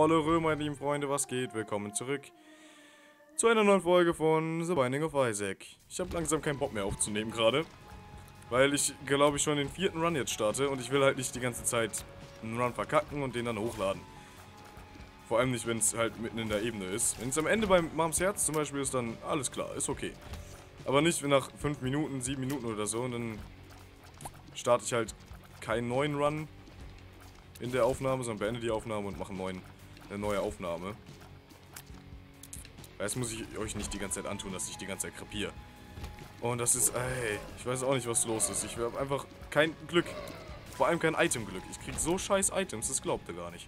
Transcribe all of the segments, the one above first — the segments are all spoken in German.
Hallo meine lieben Freunde, was geht? Willkommen zurück zu einer neuen Folge von The Binding of Isaac. Ich habe langsam keinen Bock mehr aufzunehmen gerade, weil ich glaube ich schon den 4. Run jetzt starte und ich will halt nicht die ganze Zeit einen Run verkacken und den dann hochladen. Vor allem nicht, wenn es halt mitten in der Ebene ist. Wenn es am Ende beim Mams Herz zum Beispiel ist, dann alles klar, ist okay. Aber nicht nach 5 Minuten, 7 Minuten oder so und dann starte ich halt keinen neuen Run in der Aufnahme, sondern beende die Aufnahme und mache eine neue Aufnahme. Jetzt muss ich euch nicht die ganze Zeit antun, dass ich die ganze Zeit krepiere. Und das ist, ey, ich weiß auch nicht, was los ist. Ich habe einfach kein Glück. Vor allem kein Item-Glück. Ich krieg so scheiß Items, das glaubt ihr gar nicht.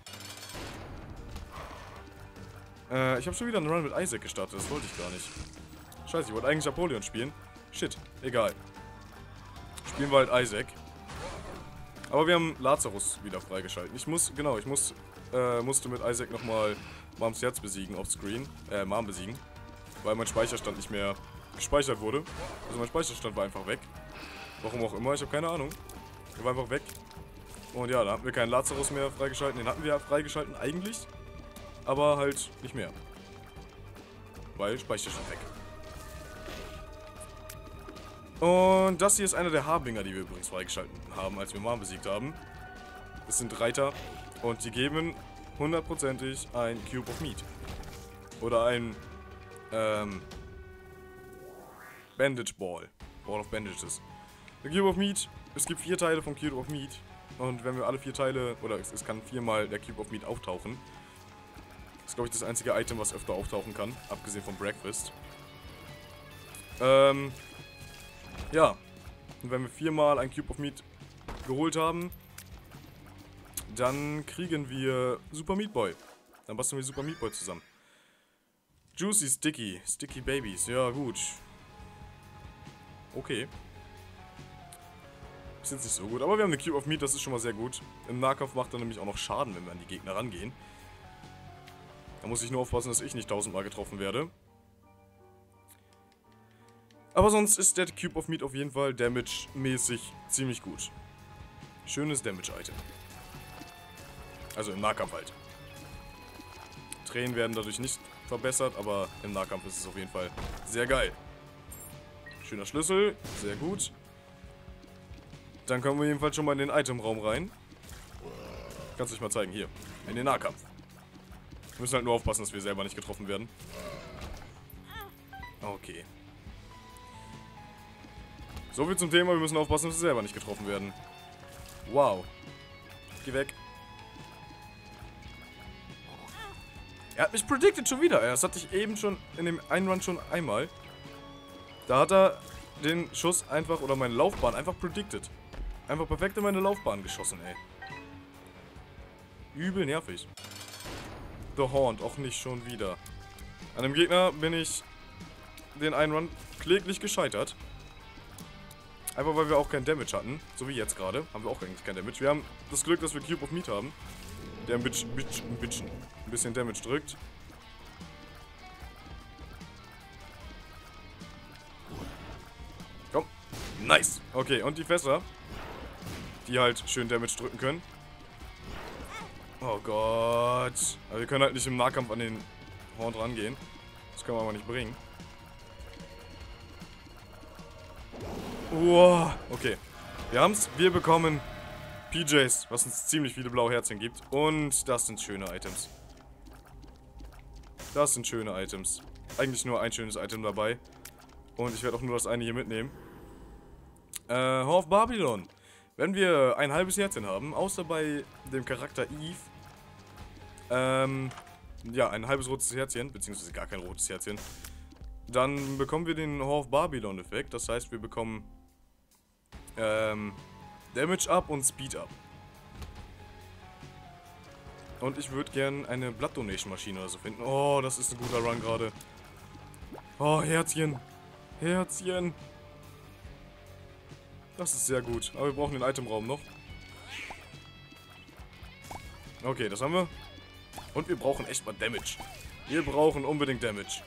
Ich habe schon wieder einen Run mit Isaac gestartet, das wollte ich gar nicht. Scheiße, ich wollte eigentlich Napoleon spielen. Shit, egal. Spielen wir halt Isaac. Aber wir haben Lazarus wieder freigeschalten. Ich musste mit Isaac nochmal Mams Herz besiegen auf Screen. Mom besiegen. Weil mein Speicherstand nicht mehr gespeichert wurde. Also mein Speicherstand war einfach weg. Warum auch immer, ich habe keine Ahnung. Er war einfach weg. Und ja, da hatten wir keinen Lazarus mehr freigeschalten. Den hatten wir ja freigeschalten eigentlich. Aber halt nicht mehr. Weil Speicherstand weg. Und das hier ist einer der Harbinger, die wir übrigens freigeschalten haben, als wir Mom besiegt haben. Das sind Reiter und die geben hundertprozentig ein Cube of Meat. Oder ein Bandage Ball. Ball of Bandages. Der Cube of Meat, es gibt 4 Teile vom Cube of Meat. Und wenn wir alle 4 Teile, oder es kann 4-mal der Cube of Meat auftauchen. Das ist, glaube ich, das einzige Item, was öfter auftauchen kann, abgesehen vom Breakfast. Ja, und wenn wir 4-mal ein Cube of Meat geholt haben, dann kriegen wir Super Meat Boy. Dann basteln wir Super Meat Boy zusammen. Juicy Sticky, Sticky Babies, ja gut. Okay. Ist jetzt nicht so gut, aber wir haben eine Cube of Meat, das ist schon mal sehr gut. Im Nahkampf macht er nämlich auch noch Schaden, wenn wir an die Gegner rangehen. Da muss ich nur aufpassen, dass ich nicht 1000-mal getroffen werde. Aber sonst ist der Cube of Meat auf jeden Fall damage-mäßig ziemlich gut. Schönes Damage-Item. Also im Nahkampf halt. Tränen werden dadurch nicht verbessert, aber im Nahkampf ist es auf jeden Fall sehr geil. Schöner Schlüssel, sehr gut. Dann kommen wir jedenfalls schon mal in den Itemraum rein. Kannst du dich mal zeigen, hier. In den Nahkampf. Wir müssen halt nur aufpassen, dass wir selber nicht getroffen werden. Okay. So viel zum Thema, wir müssen aufpassen, dass wir selber nicht getroffen werden. Wow. Geh weg. Er hat mich predicted schon wieder. Das hatte ich eben schon in dem einen Run schon einmal. Da hat er den Schuss einfach, oder meine Laufbahn einfach predicted. Einfach perfekt in meine Laufbahn geschossen, ey. Übel nervig. The Haunt, auch nicht schon wieder. An dem Gegner bin ich den einen Run kläglich gescheitert. Einfach weil wir auch kein Damage hatten. So wie jetzt gerade. Haben wir auch eigentlich kein Damage. Wir haben das Glück, dass wir Cube of Meat haben. Der ein bisschen Damage drückt. Komm. Nice. Okay, und die Fässer. Die halt schön Damage drücken können. Oh Gott. Aber wir können halt nicht im Nahkampf an den Horn rangehen. Das können wir aber nicht bringen. Wow, okay. Wir haben's. Wir bekommen PJs, was uns ziemlich viele blaue Herzchen gibt. Und das sind schöne Items. Das sind schöne Items. Eigentlich nur ein schönes Item dabei. Und ich werde auch nur das eine hier mitnehmen. Whore of Babylon. Wenn wir ein halbes Herzchen haben, außer bei dem Charakter Eve, ja, ein halbes rotes Herzchen, beziehungsweise gar kein rotes Herzchen, dann bekommen wir den Whore of Babylon Effekt. Das heißt, wir bekommen Damage up und Speed up. Und ich würde gerne eine Blood Donation Maschine oder so finden. Oh, das ist ein guter Run gerade. Oh, Herzchen. Herzchen. Das ist sehr gut. Aber wir brauchen den Itemraum noch. Okay, das haben wir. Und wir brauchen echt mal Damage. Wir brauchen unbedingt Damage.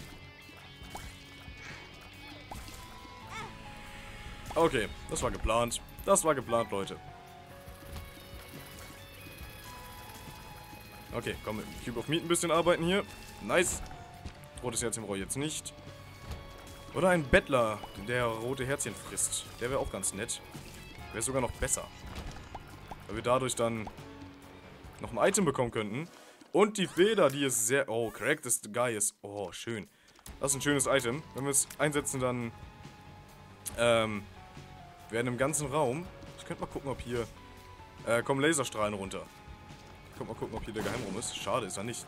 Okay, das war geplant. Das war geplant, Leute. Okay, komm, mit dem Cube of Meat ein bisschen arbeiten hier. Nice. Rotes Herzchen brauche ich jetzt nicht. Oder ein Bettler, der rote Herzchen frisst. Der wäre auch ganz nett. Wäre sogar noch besser. Weil wir dadurch dann noch ein Item bekommen könnten. Und die Feder, die ist sehr... Oh, Crack this guy ist... Oh, schön. Das ist ein schönes Item. Wenn wir es einsetzen, dann... werden im ganzen Raum... Ich könnte mal gucken, ob hier... kommen Laserstrahlen runter. Ich könnte mal gucken, ob hier der Geheimraum ist. Schade, ist er nicht.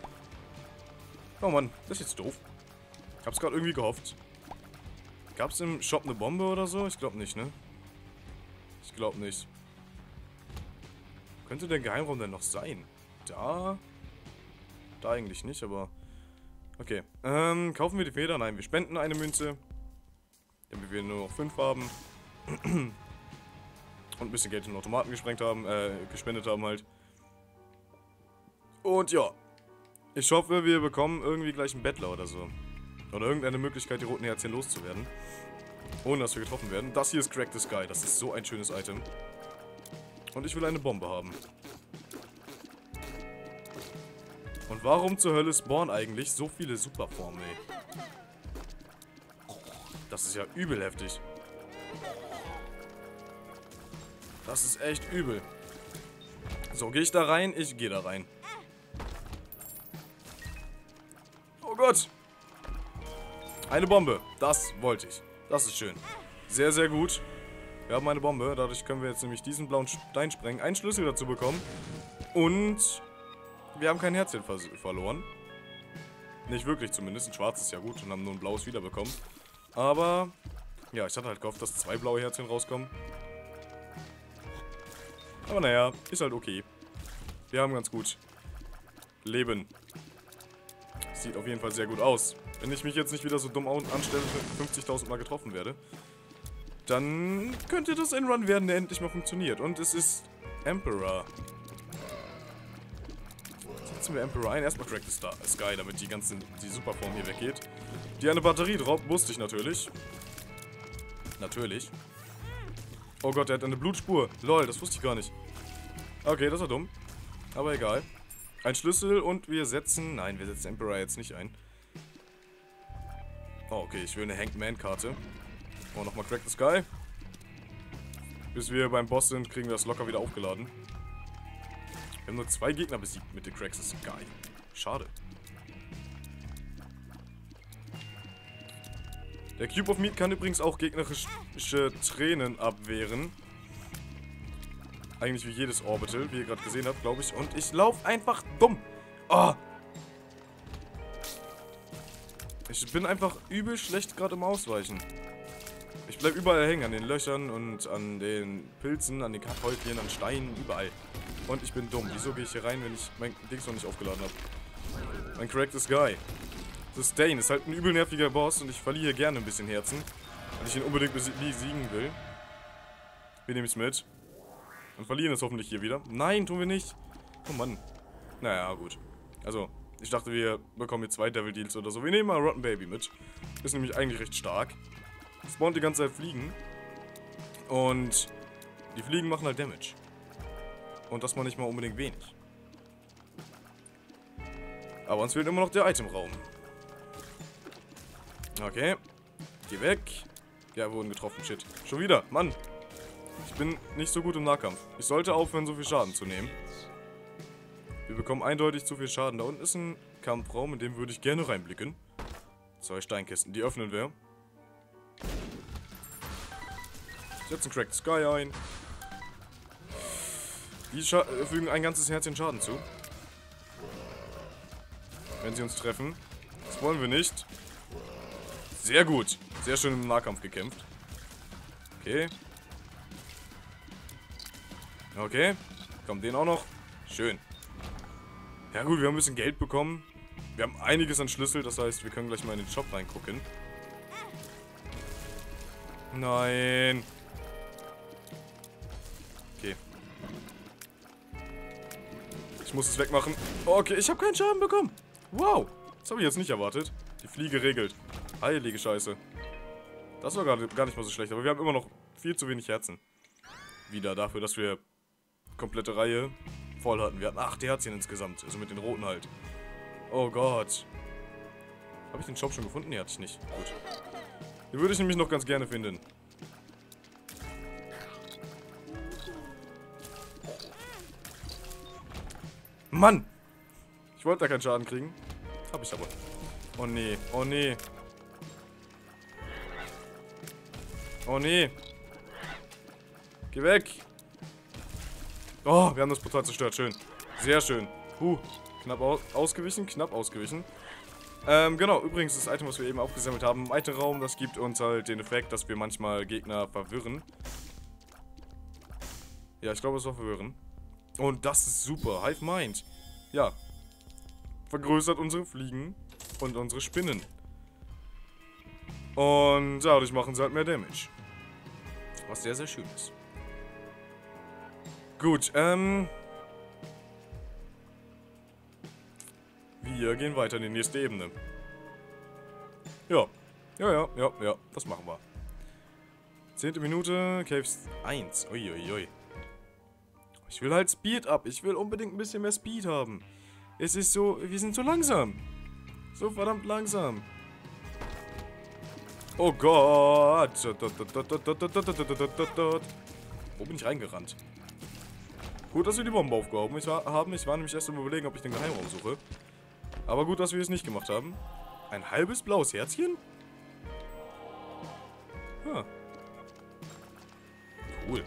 Oh Mann, das ist jetzt doof. Ich hab's gerade irgendwie gehofft. Gab's im Shop eine Bombe oder so? Ich glaube nicht, ne? Ich glaube nicht. Könnte der Geheimraum denn noch sein? Da? Da eigentlich nicht, aber... Okay. Kaufen wir die Feder? Nein, wir spenden eine Münze. Damit wir nur noch 5 haben. Und ein bisschen Geld in den Automaten gespendet haben halt. Und ja. Ich hoffe, wir bekommen irgendwie gleich einen Bettler oder so. Oder irgendeine Möglichkeit, die roten Herzchen loszuwerden. Ohne dass wir getroffen werden. Das hier ist Crack the Sky. Das ist so ein schönes Item. Und ich will eine Bombe haben. Und warum zur Hölle spawnen eigentlich so viele Superformen, ey? Das ist ja übel heftig. Das ist echt übel. So, gehe ich da rein? Ich gehe da rein. Oh Gott! Eine Bombe. Das wollte ich. Das ist schön. Sehr, sehr gut. Wir haben eine Bombe. Dadurch können wir jetzt nämlich diesen blauen Stein sprengen. Einen Schlüssel dazu bekommen. Und wir haben kein Herzchen verloren. Nicht wirklich zumindest. Ein schwarzes ist ja gut und haben nur ein blaues wiederbekommen. Aber ja, ich hatte halt gehofft, dass 2 blaue Herzchen rauskommen. Aber naja, ist halt okay. Wir haben ganz gut Leben. Sieht auf jeden Fall sehr gut aus. Wenn ich mich jetzt nicht wieder so dumm anstelle, 50.000 Mal getroffen werde, dann könnte das ein Run werden, der endlich mal funktioniert. Und es ist Emperor. Setzen wir Emperor ein. Erstmal Crack the Sky, damit die Superform hier weggeht. Die eine Batterie drauf, wusste ich natürlich. Natürlich. Oh Gott, der hat eine Blutspur. Lol, das wusste ich gar nicht. Okay, das war dumm. Aber egal. Ein Schlüssel und wir setzen... Nein, wir setzen Emperor jetzt nicht ein. Oh, okay, ich will eine Hanged Man-Karte. Oh, nochmal Crack the Sky. Bis wir beim Boss sind, kriegen wir das locker wieder aufgeladen. Wir haben nur 2 Gegner besiegt mit der Crack the Sky. Schade. Der Cube of Meat kann übrigens auch gegnerische Tränen abwehren. Eigentlich wie jedes Orbital, wie ihr gerade gesehen habt, glaube ich. Und ich laufe einfach dumm. Oh. Ich bin einfach übel schlecht gerade im Ausweichen. Ich bleibe überall hängen, an den Löchern und an den Pilzen, an den Häufchen, an Steinen, überall. Und ich bin dumm. Wieso gehe ich hier rein, wenn ich mein Dings noch nicht aufgeladen habe? Mein Crack the Sky. Sustain ist halt ein übel nerviger Boss und ich verliere gerne ein bisschen Herzen. Weil ich ihn unbedingt besiegen will. Wir nehmen es mit. Und verlieren es hoffentlich hier wieder. Nein, tun wir nicht. Oh Mann. Naja, gut. Also, ich dachte, wir bekommen hier 2 Devil Deals oder so. Wir nehmen mal Rotten Baby mit. Ist nämlich eigentlich recht stark. Spawnt die ganze Zeit Fliegen. Und die Fliegen machen halt Damage. Und das mal nicht mal unbedingt wenig. Aber uns fehlt immer noch der Itemraum. Okay. Geh weg. Ja, wir wurden getroffen. Shit. Schon wieder. Mann. Ich bin nicht so gut im Nahkampf. Ich sollte aufhören, so viel Schaden zu nehmen. Wir bekommen eindeutig zu viel Schaden. Da unten ist ein Kampfraum, in dem würde ich gerne reinblicken. 2 Steinkisten, die öffnen wir. Setzen Crack the Sky ein. Die fügen ein ganzes Herzchen Schaden zu. Wenn sie uns treffen. Das wollen wir nicht. Sehr gut. Sehr schön im Nahkampf gekämpft. Okay. Okay. Kommt den auch noch. Schön. Ja gut, wir haben ein bisschen Geld bekommen. Wir haben einiges an Schlüssel, das heißt, wir können gleich mal in den Shop reingucken. Nein. Okay. Ich muss es wegmachen. Okay, ich habe keinen Schaden bekommen. Wow. Das habe ich jetzt nicht erwartet. Die Fliege regelt. Heilige Scheiße. Das war gar nicht mal so schlecht, aber wir haben immer noch viel zu wenig Herzen. Wieder dafür, dass wir komplette Reihe voll hatten. Wir hatten 8 Herzchen insgesamt. Also mit den roten halt. Oh Gott. Habe ich den Shop schon gefunden? Nee, hatte ich nicht. Gut. Den würde ich nämlich noch ganz gerne finden. Mann! Ich wollte da keinen Schaden kriegen. Hab ich aber. Oh nee, oh nee. Oh nee. Geh weg. Oh, wir haben das Portal zerstört. Schön. Sehr schön. Knapp ausgewichen, knapp ausgewichen. Genau, übrigens das Item, was wir eben aufgesammelt haben, im Itemraum, das gibt uns halt den Effekt, dass wir manchmal Gegner verwirren. Ja, ich glaube, es war verwirren. Und das ist super. Hive Mind. Ja. Vergrößert unsere Fliegen und unsere Spinnen. Und dadurch machen sie halt mehr Damage. Was sehr, sehr schön ist. Gut, wir gehen weiter in die nächste Ebene. Ja. Ja, das machen wir. 10. Minute, Caves 1. Uiuiui. Ich will halt Speed up. Ich will unbedingt ein bisschen mehr Speed haben. Es ist so, wir sind so langsam. So verdammt langsam. Oh Gott. Wo bin ich reingerannt? Gut, dass wir die Bombe aufgehoben haben. Ich war nämlich erst am Überlegen, ob ich den Geheimraum suche. Aber gut, dass wir es nicht gemacht haben. Ein halbes blaues Herzchen? Ja. Cool.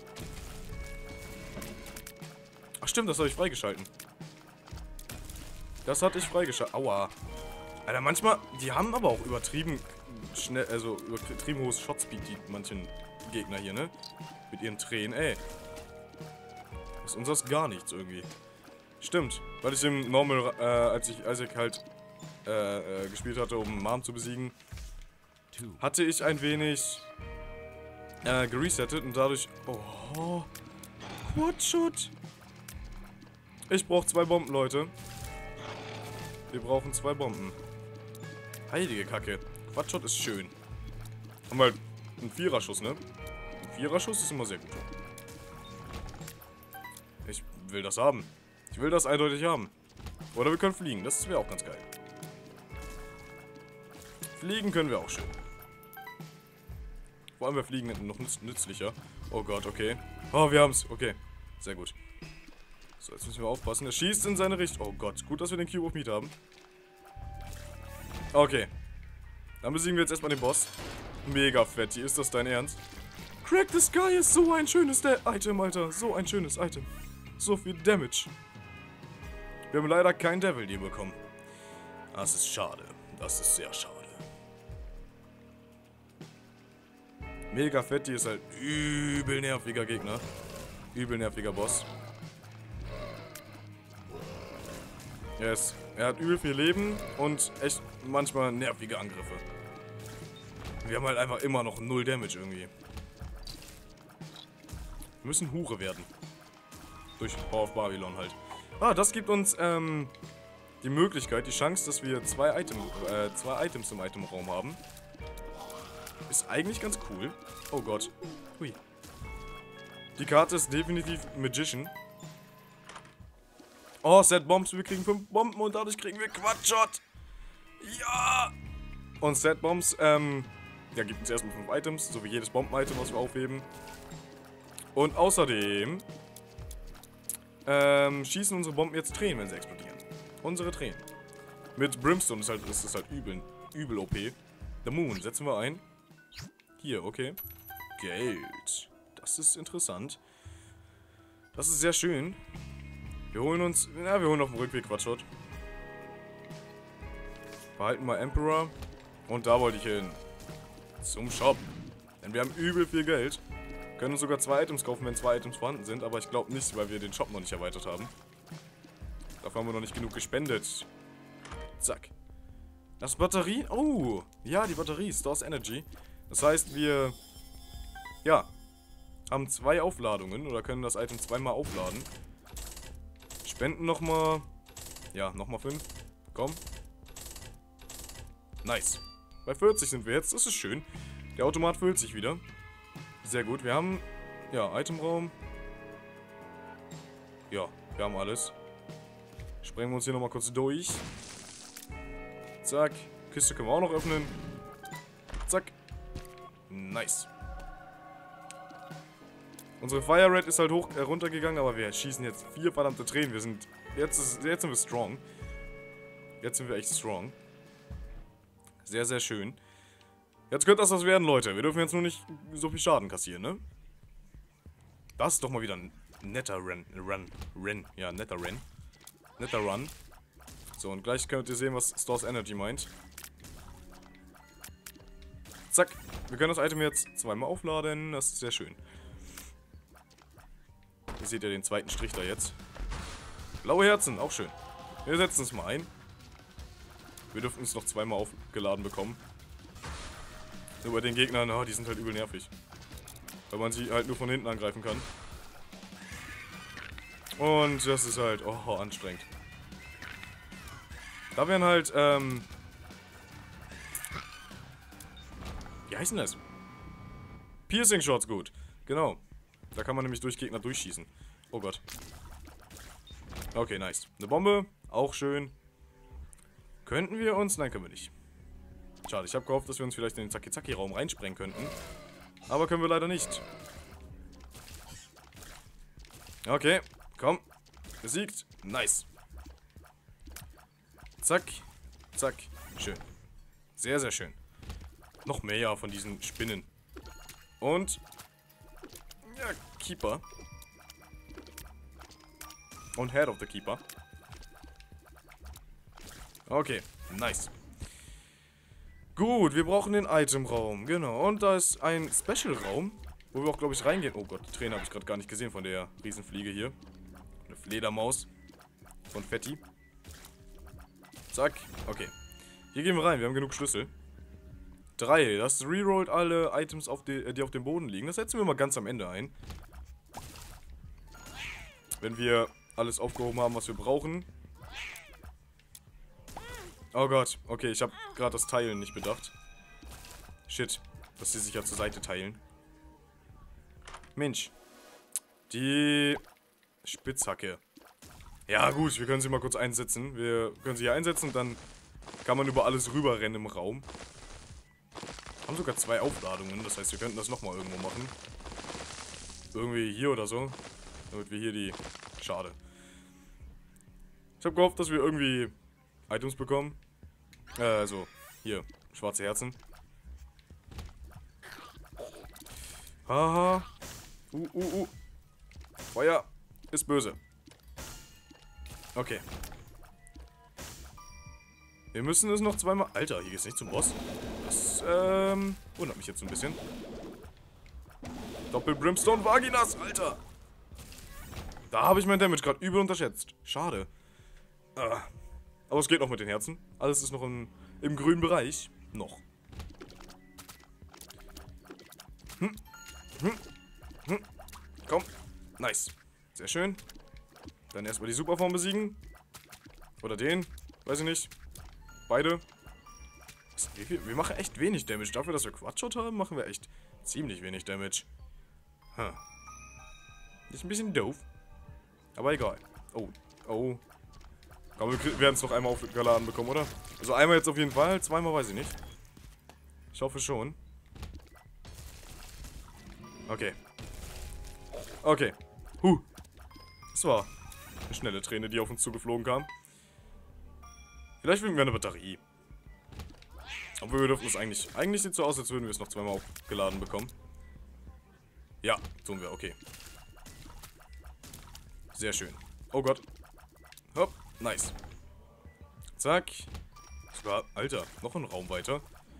Ach stimmt, das habe ich freigeschalten. Das hatte ich freigeschaltet. Aua. Alter, manchmal, die haben aber auch übertrieben schnell, also übertrieben hohes Shotspeed, die manchen Gegner hier, ne? Mit ihren Tränen, ey. Das ist unseres gar nichts irgendwie. Stimmt, weil ich im Normal, als ich Isaac halt gespielt hatte, um Mom zu besiegen, hatte ich ein wenig geresettet und dadurch... Oh, Quadshot. Ich brauche 2 Bomben, Leute. Wir brauchen 2 Bomben. Heilige Kacke. Quadshot ist schön. Haben wir halt einen 4er-Schuss, ne? Ein 4er-Schuss ist immer sehr gut. Ich will das haben. Ich will das eindeutig haben. Oder wir können fliegen. Das wäre auch ganz geil. Fliegen können wir auch schön. Vor allem wir fliegen noch nützlicher. Oh Gott, okay. Oh, wir haben's. Okay. Sehr gut. So, jetzt müssen wir aufpassen. Er schießt in seine Richtung. Oh Gott. Gut, dass wir den Cube of Meat haben. Okay. Dann besiegen wir jetzt erstmal den Boss. Mega fett. Ist das dein Ernst? Crack the Sky ist so ein schönes Item, Alter. So ein schönes Item. So viel Damage. Wir haben leider kein Devil Deal bekommen. Das ist schade. Das ist sehr schade. Mega fett, die ist halt übel nerviger Gegner. Übel nerviger Boss. Yes. Er hat übel viel Leben und echt manchmal nervige Angriffe. Wir haben halt einfach immer noch 0 Damage irgendwie. Wir müssen Hure werden. Durch Power of Babylon halt. Ah, das gibt uns die Möglichkeit, die Chance, dass wir 2 Items im Itemraum haben. Ist eigentlich ganz cool. Oh Gott. Hui. Die Karte ist definitiv Magician. Oh, Set Bombs. Wir kriegen 5 Bomben und dadurch kriegen wir Quadshot. Ja! Und Set Bombs, ja, gibt uns erstmal 5 Items, so wie jedes Bomben-Item, was wir aufheben. Und außerdem schießen unsere Bomben jetzt Tränen, wenn sie explodieren. Unsere Tränen. Mit Brimstone ist das halt übel OP. The Moon setzen wir ein. Hier, okay. Geld. Das ist interessant. Das ist sehr schön. Wir holen uns... Na, wir holen auf dem Rückweg Quadshot. Behalten mal Emperor. Und da wollte ich hin. Zum Shop. Denn wir haben übel viel Geld. Können uns sogar 2 Items kaufen, wenn 2 Items vorhanden sind. Aber ich glaube nicht, weil wir den Shop noch nicht erweitert haben. Dafür haben wir noch nicht genug gespendet. Zack. Das Batterie... Oh, ja, die Batterie. Stores Energy. Das heißt, wir... Ja. Haben 2 Aufladungen. Oder können das Item 2-mal aufladen. Spenden nochmal... Ja, nochmal 5. Komm. Nice. Bei 40 sind wir jetzt. Das ist schön. Der Automat füllt sich wieder. Sehr gut. Wir haben... Ja, Itemraum. Ja. Wir haben alles. Sprengen wir uns hier nochmal kurz durch. Zack. Kiste können wir auch noch öffnen. Zack. Nice. Unsere Fire Rate ist halt runtergegangen, aber wir schießen jetzt 4 verdammte Tränen. Wir sind... Jetzt sind wir strong. Jetzt sind wir echt strong. Sehr, sehr schön. Jetzt könnte das was werden, Leute. Wir dürfen jetzt nur nicht so viel Schaden kassieren, ne? Das ist doch mal wieder ein netter Run. Ja, netter Run. Netter Run. So, und gleich könnt ihr sehen, was Stores Energy meint. Zack. Wir können das Item jetzt zweimal aufladen. Das ist sehr schön. Ihr seht ja den zweiten Strich da jetzt. Blaue Herzen, auch schön. Wir setzen es mal ein. Wir dürfen es noch zweimal aufgeladen bekommen. Nur bei den Gegnern, oh, die sind halt übel nervig. Weil man sie halt nur von hinten angreifen kann. Und das ist halt, oh, anstrengend. Da wären halt, wie heißen das? Piercing Shots gut. Genau. Da kann man nämlich durch Gegner durchschießen. Oh Gott. Okay, nice. Eine Bombe, auch schön. Könnten wir uns... Nein, können wir nicht. Schade, ich habe gehofft, dass wir uns vielleicht in den Zaki-Zaki-Raum reinsprengen könnten. Aber können wir leider nicht. Okay, komm. Besiegt. Nice. Zack. Zack. Schön. Sehr, sehr schön. Noch mehr von diesen Spinnen. Und... Ja, Keeper. Und Head of the Keeper. Okay, nice. Gut, wir brauchen den Itemraum, genau. Und da ist ein Special-Raum, wo wir auch, glaube ich, reingehen. Oh Gott, die Träne habe ich gerade gar nicht gesehen von der Riesenfliege hier. Eine Fledermaus von Fetti. Zack, okay. Hier gehen wir rein, wir haben genug Schlüssel. 3, das rerollt alle Items, die auf dem Boden liegen. Das setzen wir mal ganz am Ende ein. Wenn wir alles aufgehoben haben, was wir brauchen. Oh Gott, okay, ich habe gerade das Teilen nicht bedacht. Shit, dass sie sich ja zur Seite teilen. Mensch. Die Spitzhacke. Ja gut, wir können sie mal kurz einsetzen. Wir können sie hier einsetzen, dann kann man über alles rüberrennen im Raum. Haben sogar 2 Aufladungen, das heißt, wir könnten das nochmal irgendwo machen. Irgendwie hier oder so. Damit wir hier die... Schade. Ich habe gehofft, dass wir irgendwie Items bekommen. Also, hier, schwarze Herzen. Haha. Feuer ist böse. Okay. Wir müssen es noch zweimal... Alter, hier geht's nicht zum Boss. Das, wundert mich jetzt so ein bisschen. Doppel-Brimstone Vaginas, Alter. Da habe ich mein Damage gerade übel unterschätzt. Schade. Aber es geht noch mit den Herzen. Alles ist noch im grünen Bereich. Noch. Komm. Nice. Sehr schön. Dann erstmal die Superform besiegen. Oder den. Weiß ich nicht. Beide. Wir machen echt wenig Damage. Dafür, dass wir Quadshot haben, machen wir echt ziemlich wenig Damage. Ist ein bisschen doof. Aber egal. Oh. Oh. Aber wir werden es noch einmal aufgeladen bekommen, oder? Also einmal jetzt auf jeden Fall. Zweimal weiß ich nicht. Ich hoffe schon. Okay. Okay. Das war eine schnelle Träne, die auf uns zugeflogen kam. Vielleicht finden wir eine Batterie. Obwohl wir dürfen es eigentlich... Eigentlich sieht es so aus, als würden wir es noch zweimal aufgeladen bekommen. Ja, tun wir. Okay. Sehr schön. Oh Gott. Hopp. Nice. Zack. Sogar, Alter, noch ein Raum weiter.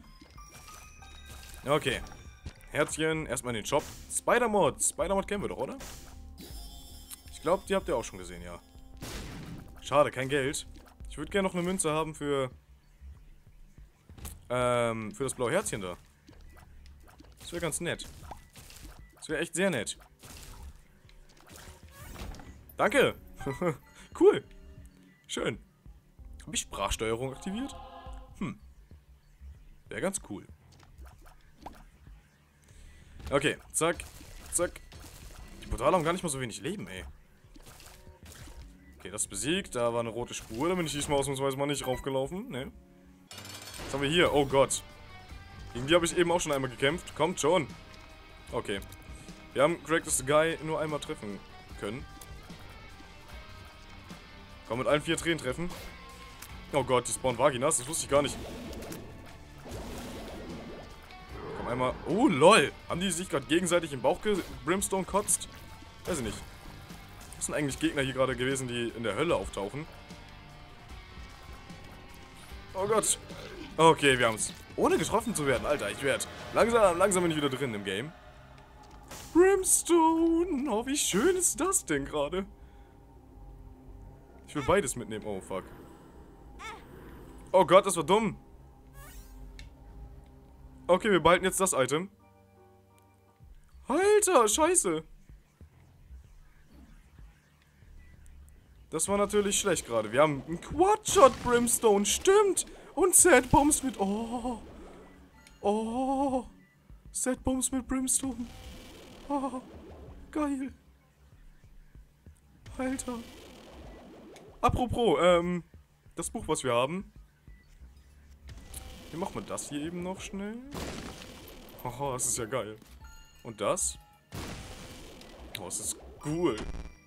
Okay. Herzchen, erstmal in den Shop. Spider-Mod. Spider-Mod kennen wir doch, oder? Ich glaube, die habt ihr auch schon gesehen, ja. Schade, kein Geld. Ich würde gerne noch eine Münze haben für das blaue Herzchen da. Das wäre ganz nett. Das wäre echt sehr nett. Danke. Cool. Schön. Habe ich Sprachsteuerung aktiviert? Wäre ganz cool. Okay, zack. Zack. Die Portale haben gar nicht mal so wenig Leben, ey. Okay, das ist besiegt. Da war eine rote Spur. Da bin ich diesmal ausnahmsweise mal nicht raufgelaufen. Ne. Was haben wir hier? Oh Gott. Gegen die habe ich eben auch schon einmal gekämpft. Kommt schon. Okay. Wir haben Craig the Guy nur einmal treffen können. Komm, mit allen 4 Tränen treffen. Oh Gott, die spawnen Vaginas. Das wusste ich gar nicht. Komm, einmal. Oh, lol. Haben die sich gerade gegenseitig im Bauch Brimstone kotzt? Weiß ich nicht. Das sind eigentlich Gegner hier gerade gewesen, die in der Hölle auftauchen. Oh Gott. Okay, wir haben es. Ohne getroffen zu werden, Alter. Ich werde langsam bin ich wieder drin im Game. Brimstone. Oh, wie schön ist das denn gerade? Ich will beides mitnehmen. Oh, fuck. Oh Gott, das war dumm. Okay, wir behalten jetzt das Item. Alter, scheiße. Das war natürlich schlecht gerade. Wir haben einen Quadshot Brimstone, stimmt. Und Sad Bombs mit... Oh. Oh. Sad Bombs mit Brimstone. Oh. Geil. Alter. Apropos, das Buch, was wir haben. Wie machen wir das hier eben noch schnell? Oh, das ist ja geil. Und das? Oh, das ist cool.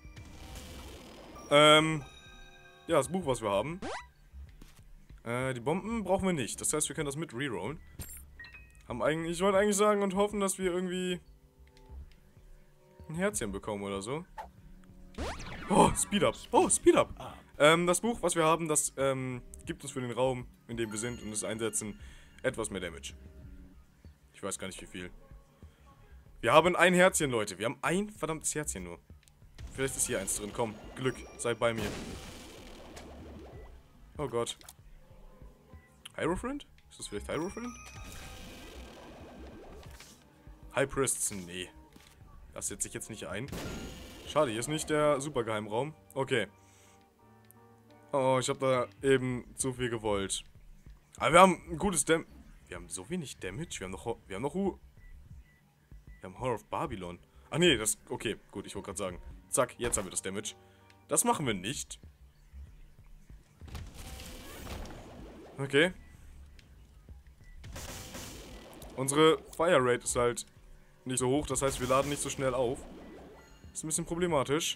Ja, das Buch, was wir haben. Die Bomben brauchen wir nicht. Das heißt, wir können das mit rerollen. Ich wollte eigentlich sagen und hoffen, dass wir irgendwie ein Herzchen bekommen oder so. Oh, Speed Up. Oh, Speed Up. Das Buch, was wir haben, das gibt uns für den Raum, in dem wir sind und es einsetzen, etwas mehr Damage. Ich weiß gar nicht wie viel. Wir haben ein Herzchen, Leute. Wir haben ein verdammtes Herzchen nur. Vielleicht ist hier eins drin. Komm, Glück, sei bei mir. Oh Gott. Hierophant? Ist das vielleicht Hierophant? High Priests? Nee. Das setze ich jetzt nicht ein. Schade, hier ist nicht der Supergeheimraum. Okay. Oh, ich habe da eben zu viel gewollt. Aber wir haben ein gutes Wir haben so wenig Damage. Wir haben Horror of Babylon. Ach nee, das... Okay, gut, ich wollte gerade sagen. Zack, jetzt haben wir das Damage. Das machen wir nicht. Okay. Unsere Fire Rate ist halt nicht so hoch. Das heißt, wir laden nicht so schnell auf. Ist ein bisschen problematisch.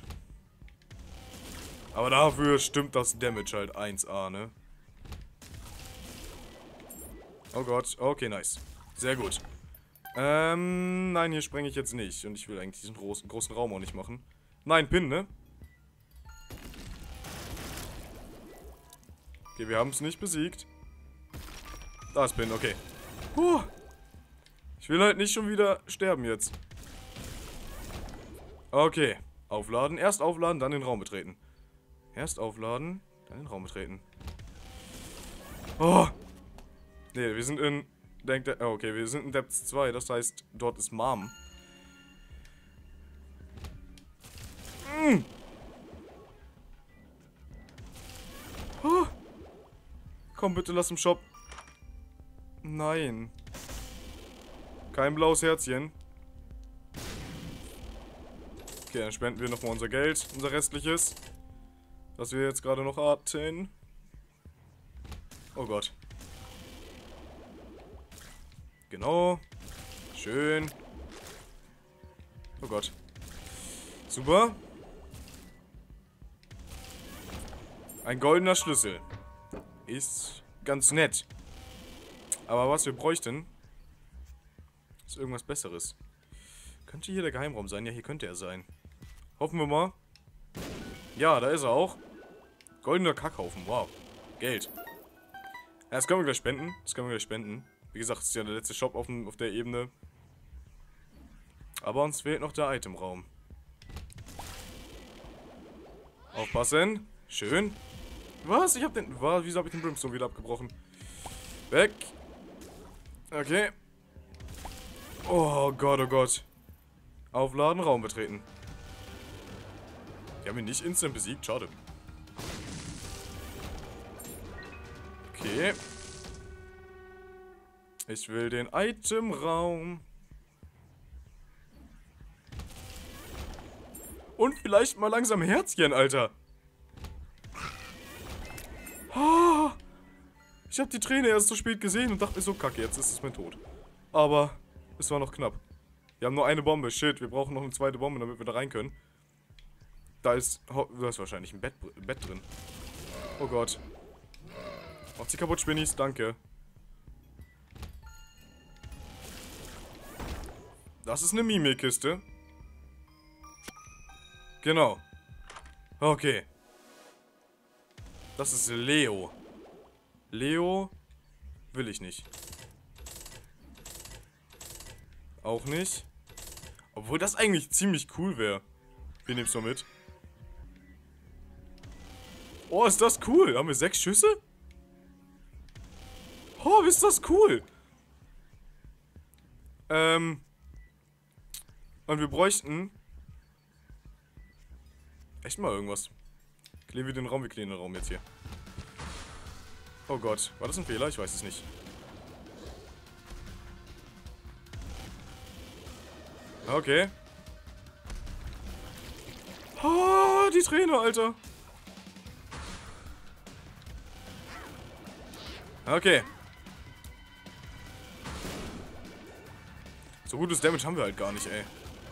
Aber dafür stimmt das Damage halt 1A, ne? Oh Gott. Okay, nice. Sehr gut. Nein, hier sprenge ich jetzt nicht. Und ich will eigentlich diesen großen Raum auch nicht machen. Nein, Pin, ne? Okay, wir haben es nicht besiegt. Da ist Pin, okay. Ich will halt nicht schon wieder sterben jetzt. Okay. Aufladen. Erst aufladen, dann den Raum betreten. Erst aufladen, dann den Raum betreten. Oh! Ne, wir sind in... Okay, wir sind in Depths 2, das heißt, dort ist Mom. Oh. Komm bitte, lass im Shop. Nein. Kein blaues Herzchen. Okay, dann spenden wir nochmal unser Geld, unser restliches. Das wir jetzt gerade noch hatten. Oh Gott. Genau. Schön. Oh Gott. Super. Ein goldener Schlüssel. Ist ganz nett. Aber was wir bräuchten, ist irgendwas Besseres. Könnte hier der Geheimraum sein? Ja, hier könnte er sein. Hoffen wir mal. Ja, da ist er auch. Goldener Kackhaufen. Wow. Geld. Ja, das können wir gleich spenden. Wie gesagt, das ist ja der letzte Shop auf der Ebene. Aber uns fehlt noch der Itemraum. Aufpassen. Schön. Was? Wieso habe ich den Brimstone wieder abgebrochen? Weg. Okay. Oh Gott, oh Gott. Aufladen, Raum betreten. Die haben ihn nicht instant besiegt. Schade. Okay. Ich will den Itemraum. Und vielleicht mal langsam Herzchen, Alter. Ich habe die Träne erst so spät gesehen und dachte mir so, kacke, jetzt ist es mein Tod. Aber es war noch knapp. Wir haben nur eine Bombe. Shit, wir brauchen noch eine zweite Bombe, damit wir da rein können. Da ist wahrscheinlich ein Bett drin. Oh Gott. Macht sie kaputt, Spinnis. Danke. Das ist eine Mimikiste. Genau. Okay. Das ist Leo. Leo will ich nicht. Auch nicht. Obwohl das eigentlich ziemlich cool wäre. Wir nehmen es mal mit. Oh, ist das cool. Haben wir 6 Schüsse? Oh, ist das cool. Und wir bräuchten echt mal irgendwas. Clearen wir den Raum, wir clearen den Raum jetzt hier. Oh Gott, war das ein Fehler? Ich weiß es nicht. Okay. Oh, die Träne, Alter. Okay. So gutes Damage haben wir halt gar nicht, ey.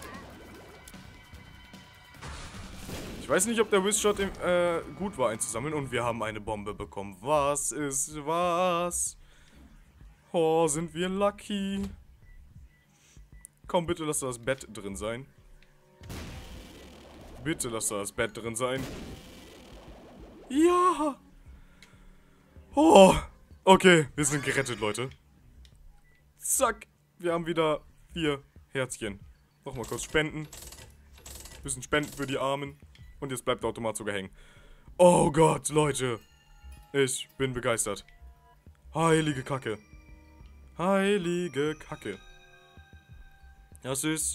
Ich weiß nicht, ob der Wizshot gut war einzusammeln. Und wir haben eine Bombe bekommen. Was ist was? Oh, sind wir lucky. Komm, bitte lass da das Bett drin sein. Bitte lass da das Bett drin sein. Ja. Oh. Okay, wir sind gerettet, Leute. Zack. Wir haben wieder 4 Herzchen. Nochmal kurz spenden. Wir müssen spenden für die Armen. Und jetzt bleibt der Automat sogar hängen. Oh Gott, Leute. Ich bin begeistert. Heilige Kacke. Heilige Kacke. Das ist...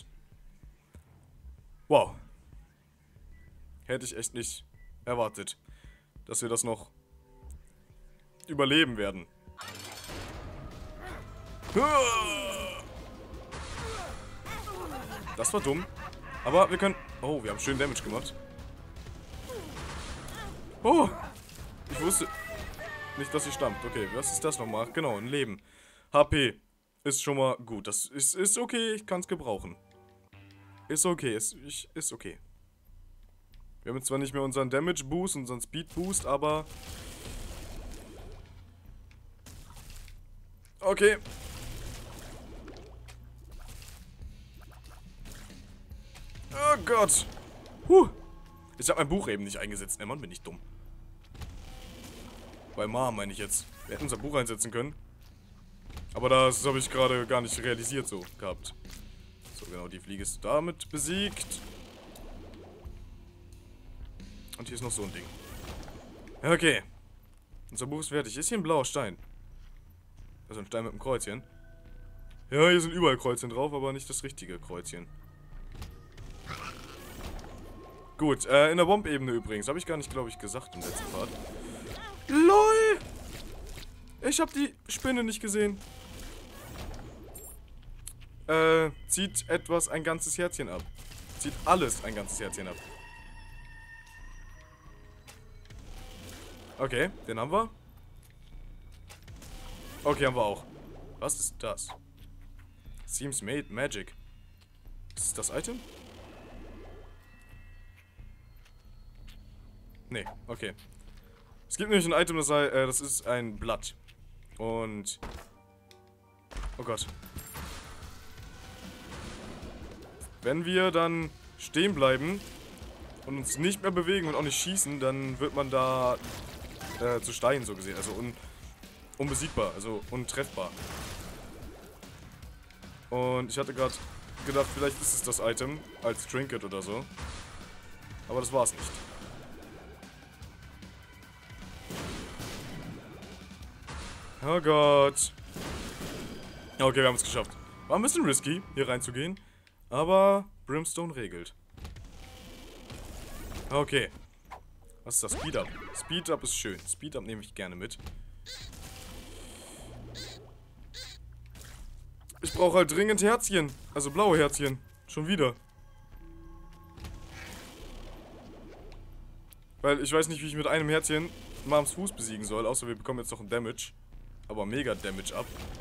Wow. Hätte ich echt nicht erwartet, dass wir das noch überleben werden. Das war dumm. Aber wir können... Oh, wir haben schön Damage gemacht. Oh, ich wusste nicht, dass sie stammt. Okay, was ist das nochmal? Genau, ein Leben. HP ist schon mal gut. Das ist okay, ich kann es gebrauchen. Ist okay, ist okay. Wir haben jetzt zwar nicht mehr unseren Damage Boost, unseren Speed Boost, aber... Okay. Oh Gott. Ich habe mein Buch eben nicht eingesetzt. Ne, Mann, bin ich dumm. Bei Mom meine ich jetzt. Wir hätten unser Buch einsetzen können. Aber das habe ich gerade gar nicht realisiert so gehabt. So, genau, die Fliege ist damit besiegt. Und hier ist noch so ein Ding. Okay. Unser Buch ist fertig. Ist hier ein blauer Stein? Also ein Stein mit einem Kreuzchen. Ja, hier sind überall Kreuzchen drauf, aber nicht das richtige Kreuzchen. Gut, in der Bombebene übrigens. Habe ich gar nicht, glaube ich, gesagt im letzten Part. LOL! Ich habe die Spinne nicht gesehen. Zieht etwas ein ganzes Herzchen ab. Zieht alles ein ganzes Herzchen ab. Okay, den haben wir. Okay, haben wir auch. Was ist das? Seems made magic. Ist das Item? Nee, okay. Es gibt nämlich ein Item, das ist ein Blatt. Und... Oh Gott. Wenn wir dann stehen bleiben und uns nicht mehr bewegen und auch nicht schießen, dann wird man da zu Stein so gesehen. Also unbesiegbar, also untreffbar. Und ich hatte gerade gedacht, vielleicht ist es das Item als Trinket oder so. Aber das war's nicht. Oh Gott. Okay, wir haben es geschafft. War ein bisschen risky, hier reinzugehen. Aber Brimstone regelt. Okay. Was ist das? Speed Up. Speed Up ist schön. Speed Up nehme ich gerne mit. Ich brauche halt dringend Herzchen. Also blaue Herzchen. Schon wieder. Weil ich weiß nicht, wie ich mit einem Herzchen Mams Fuß besiegen soll. Außer wir bekommen jetzt noch einen Damage. aber mega Damage ab.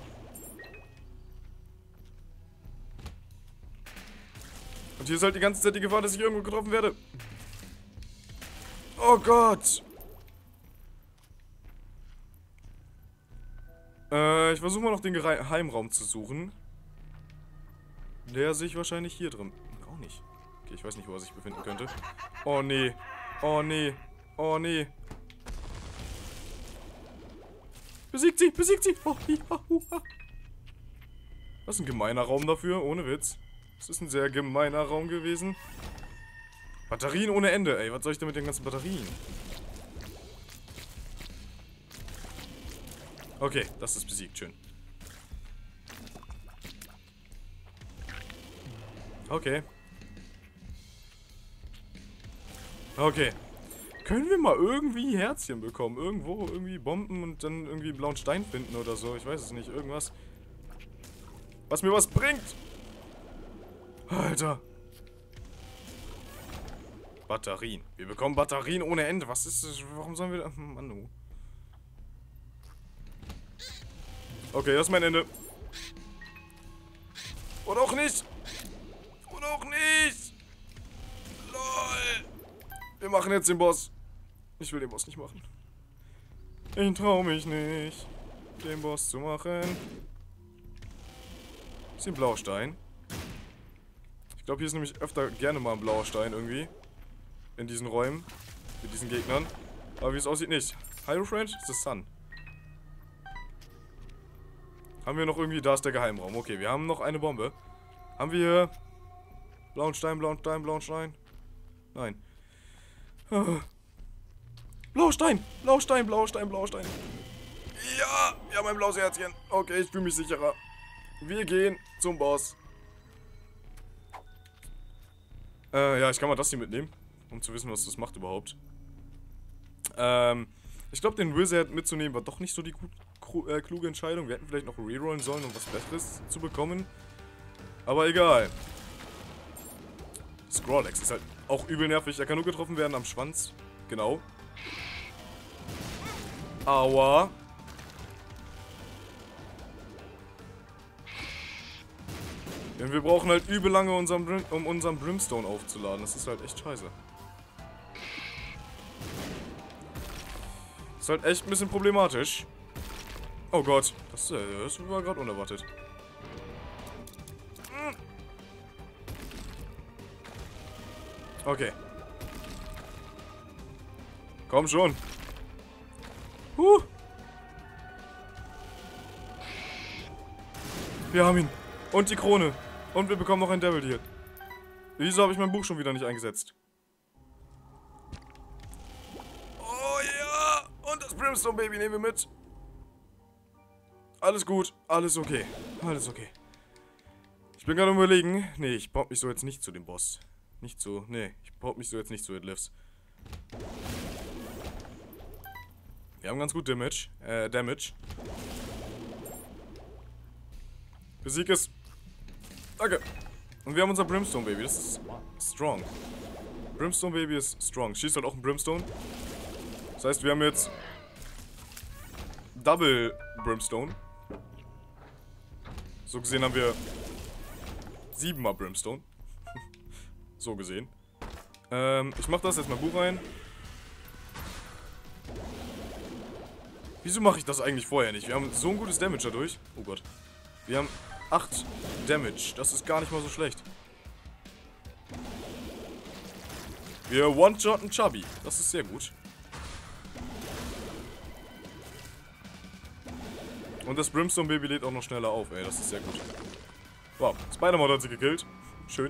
Und hier ist halt die ganze Zeit die Gefahr, dass ich irgendwo getroffen werde. Oh Gott! Ich versuche mal noch den Geheimraum zu suchen. Der sich wahrscheinlich hier drin... Auch nicht. Okay, ich weiß nicht, wo er sich befinden könnte. Oh nee. Oh nee. Oh nee. Besiegt sie! Besiegt sie! Oh, ja. Das ist ein gemeiner Raum dafür, ohne Witz. Das ist ein sehr gemeiner Raum gewesen. Batterien ohne Ende, ey. Was soll ich denn mit den ganzen Batterien? Okay, das ist besiegt. Schön. Okay. Okay. Können wir mal irgendwie Herzchen bekommen? Irgendwo irgendwie Bomben und dann irgendwie einen blauen Stein finden oder so? Ich weiß es nicht. Irgendwas. Was mir was bringt. Alter. Batterien. Wir bekommen Batterien ohne Ende. Was ist das? Warum sollen wir da... Mann, oh. Okay, das ist mein Ende. Oder auch nicht. Oder auch nicht. LOL. Wir machen jetzt den Boss. Ich will den Boss nicht machen. Ich traue mich nicht, den Boss zu machen. Ist hier ein blauer Stein? Ich glaube, hier ist nämlich öfter gerne mal ein blauer Stein irgendwie. In diesen Räumen. Mit diesen Gegnern. Aber wie es aussieht, nicht. Hi, Friend? It's the Sun. Haben wir noch irgendwie... Da ist der Geheimraum. Okay, wir haben noch eine Bombe. Haben wir... Blauen Stein, blauen Stein, blauen Stein? Nein. Blauer Stein! Blauer Stein, blauer Stein, blauer Stein. Ja! Wir haben ein blaues Herzchen. Okay, ich fühle mich sicherer. Wir gehen zum Boss. Ja, ich kann mal das hier mitnehmen. Um zu wissen, was das macht überhaupt. Ich glaube, den Wizard mitzunehmen war doch nicht so die kluge Entscheidung. Wir hätten vielleicht noch rerollen sollen, um was Besseres zu bekommen. Aber egal. Scrawlex ist halt auch übel nervig. Er kann nur getroffen werden am Schwanz. Genau. Aua. Denn wir brauchen halt übel lange, um unseren Brimstone aufzuladen. Das ist halt echt scheiße. Ist halt echt ein bisschen problematisch. Oh Gott. Das war gerade unerwartet. Okay. Komm schon. Wir haben ihn. Und die Krone. Und wir bekommen noch ein Devil Deal. Wieso habe ich mein Buch schon wieder nicht eingesetzt? Oh ja. Und das Brimstone Baby nehmen wir mit. Alles gut. Alles okay. Alles okay. Ich bin gerade überlegen. Nee, ich baue mich so jetzt nicht zu dem Boss. Nicht so. Nee, ich baue mich so jetzt nicht zu Deadlifts. Wir haben ganz gut Damage. Besieg es. Danke. Und wir haben unser Brimstone Baby. Das ist strong. Brimstone Baby ist strong. Schießt halt auch ein Brimstone. Das heißt, wir haben jetzt Double Brimstone. So gesehen haben wir 7-mal Brimstone. So gesehen. Ich mach das jetzt mal Buch rein. Wieso mache ich das eigentlich vorher nicht? Wir haben so ein gutes Damage dadurch. Oh Gott. Wir haben 8 Damage. Das ist gar nicht mal so schlecht. Wir one-shotten Chubby. Das ist sehr gut. Und das Brimstone Baby lädt auch noch schneller auf, ey. Das ist sehr gut. Wow. Spider-Man hat sie gekillt. Schön.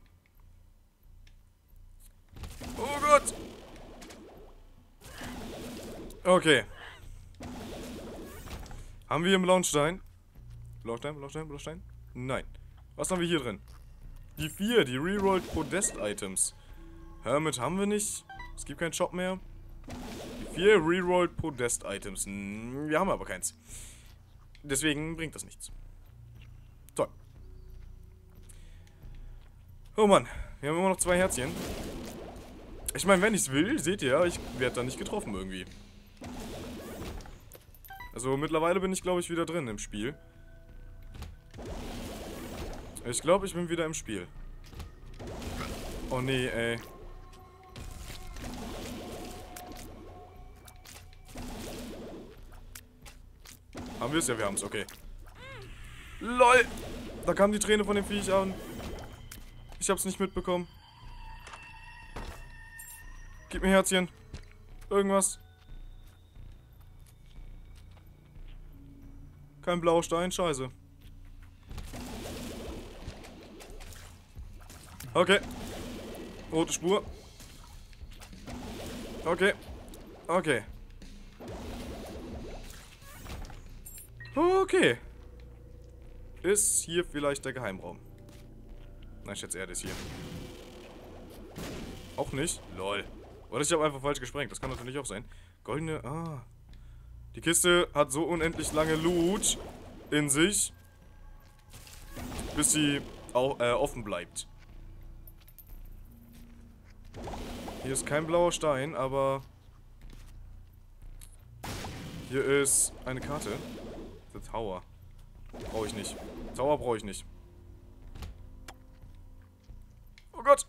Oh Gott. Okay. Haben wir einen blauen Stein? Blaustein, Blaustein, Blaustein? Nein. Was haben wir hier drin? Die 4, die Rerolled Podest-Items. Hermit haben wir nicht. Es gibt keinen Shop mehr. Die 4 Rerolled Podest-Items. Wir haben aber keins. Deswegen bringt das nichts. Toll. Oh Mann. Wir haben immer noch 2 Herzchen. Ich meine, wenn ich es will, seht ihr, ich werde da nicht getroffen irgendwie. Also mittlerweile bin ich, glaube ich, wieder drin im Spiel. Ich glaube, ich bin wieder im Spiel. Oh nee, ey. Haben wir es? Ja, wir haben es, okay. LOL! Da kam die Träne von dem Viech an. Ich hab's nicht mitbekommen. Gib mir Herzchen. Irgendwas. Kein blauer Stein, scheiße. Okay. Rote Spur. Okay. Okay. Okay. Ist hier vielleicht der Geheimraum? Nein, ich schätze eher das hier. Auch nicht? Lol. Oder ich habe einfach falsch gesprengt. Das kann natürlich auch sein. Goldene... Ah. Die Kiste hat so unendlich lange Loot in sich, bis sie auch, offen bleibt. Hier ist kein blauer Stein, aber... Hier ist eine Karte. The Tower. Brauche ich nicht. Tower brauche ich nicht. Oh Gott.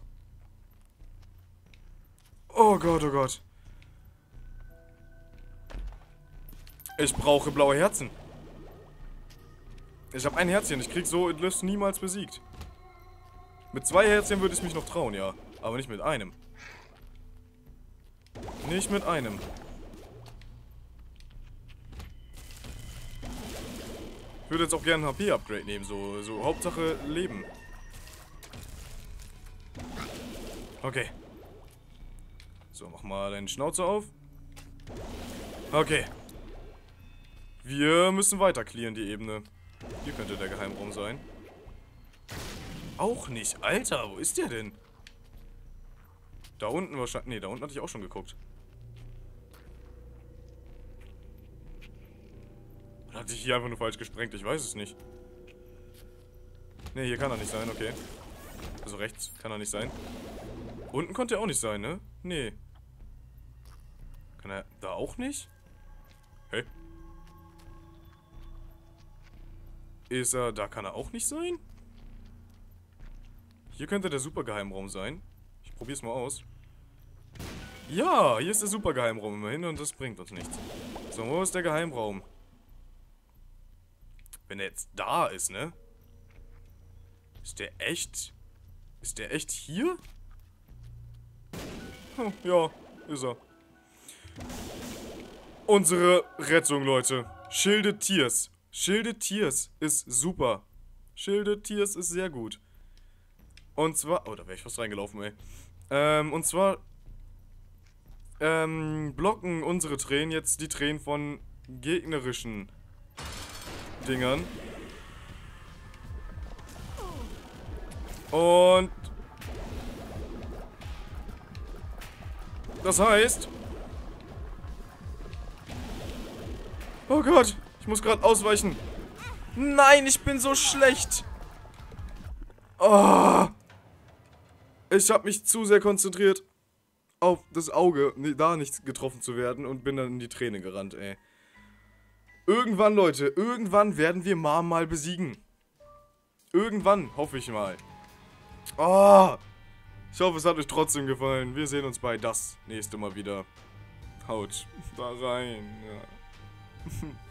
Oh Gott, oh Gott. Ich brauche blaue Herzen. Ich habe ein Herzchen. Ich krieg so Lys niemals besiegt. Mit 2 Herzchen würde ich mich noch trauen, ja. Aber nicht mit einem. Nicht mit einem. Ich würde jetzt auch gerne ein HP-Upgrade nehmen. So Hauptsache Leben. Okay. So, mach mal deine Schnauze auf. Okay. Wir müssen weiter clearen, die Ebene. Hier könnte der Geheimraum sein. Auch nicht. Alter, wo ist der denn? Da unten wahrscheinlich... Ne, da unten hatte ich auch schon geguckt. Oder hatte ich hier einfach nur falsch gesprengt? Ich weiß es nicht. Ne, hier kann er nicht sein, okay. Also rechts kann er nicht sein. Unten konnte er auch nicht sein, ne? Nee. Kann er da auch nicht? Hä? Ist er... Da kann er auch nicht sein? Hier könnte der Supergeheimraum sein. Ich probier's mal aus. Ja, hier ist der Supergeheimraum immerhin und das bringt uns nichts. So, wo ist der Geheimraum? Wenn er jetzt da ist, ne? Ist der echt... Ist der echt hier? Hm, ja, ist er. Unsere Rettung, Leute. Shielded Tears. Shielded Tears ist super. Shielded Tears ist sehr gut. Und zwar... Oh, da wäre ich fast reingelaufen, ey. Und zwar... blocken unsere Tränen jetzt die Tränen von gegnerischen Dingern. Und... Das heißt... Oh Gott, ich muss gerade ausweichen. Nein, ich bin so schlecht. Oh. Ich habe mich zu sehr konzentriert auf das Auge, da nicht getroffen zu werden und bin dann in die Träne gerannt, ey. Irgendwann, Leute, irgendwann werden wir Mom mal besiegen. Irgendwann, hoffe ich mal. Oh. Ich hoffe, es hat euch trotzdem gefallen. Wir sehen uns bei das nächste Mal wieder. Haut da rein, ja.